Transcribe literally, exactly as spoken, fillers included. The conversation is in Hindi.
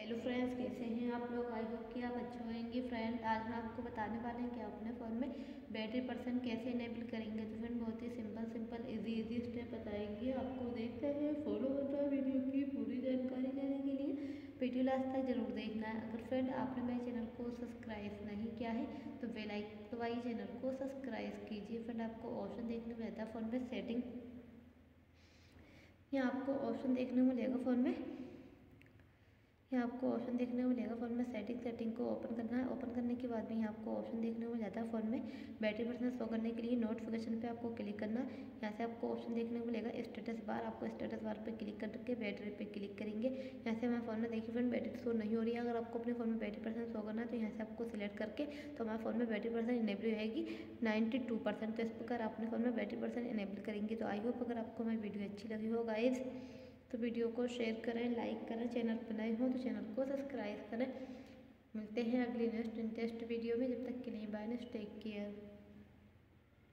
हेलो फ्रेंड्स, कैसे हैं आप लोग। आई होप कि आप अच्छे होंगे। फ्रेंड, आज मैं आपको बताने वाले हैं कि आप अपने फ़ोन में बैटरी परसेंट कैसे इनेबल करेंगे। तो फ्रेंड, बहुत ही simple simple easy easy step बताएंगे आपको। देखते हैं, फॉलो होता है वीडियो की पूरी जानकारी लेने के लिए वीडियो लास्ट तक जरूर देखना है। अगर फ्रेंड आपने मेरे चैनल को सब्सक्राइब नहीं किया है तो बेल आइकन दबाइए, चैनल को सब्सक्राइब कीजिए। फ्रेंड, आपको ऑप्शन देखने को मिलता है फ़ोन में सेटिंग, यहाँ आपको ऑप्शन देखने को मिलेगा फ़ोन में यहाँ आपको ऑप्शन देखने को मिलेगा फ़ोन में सेटिंग सेटिंग को ओपन करना है। ओपन करने के बाद में यहाँ आपको ऑप्शन देखने को मिल जाता है फ़ोन में बैटरी परसेंट शो करने के लिए नोटिफिकेशन पे आपको क्लिक करना है। यहाँ से आपको ऑप्शन देखने को मिलेगा स्टेटस बार। आपको स्टेटस बार पे क्लिक करके बैटरी पे क्लिक करेंगे। यहाँ से हमारे फ़ोन में देखिए फ्रेंड बैटरी शो नहीं हो रही है। अगर आपको अपने फ़ोन में बैटरी परसेंट शो करना है तो यहाँ से आपको सिलेक्ट करके तो हमारे फ़ोन में बैटरी परसेंट इनेबल रहेगी नाइन्टी टू परसेंट। तो इस प्रकार अपने फ़ोन में बैटरी परसेंट इनेबल करेंगे। तो आई होप अगर आपको हमारी वीडियो अच्छी लगी हो गाइस तो वीडियो को शेयर करें, लाइक करें। चैनल पर नए हो तो चैनल को सब्सक्राइब करें। मिलते हैं अगली नेक्स्ट इंटरेस्ट वीडियो में। जब तक के लिए बाय, नेक्स्ट टेक केयर।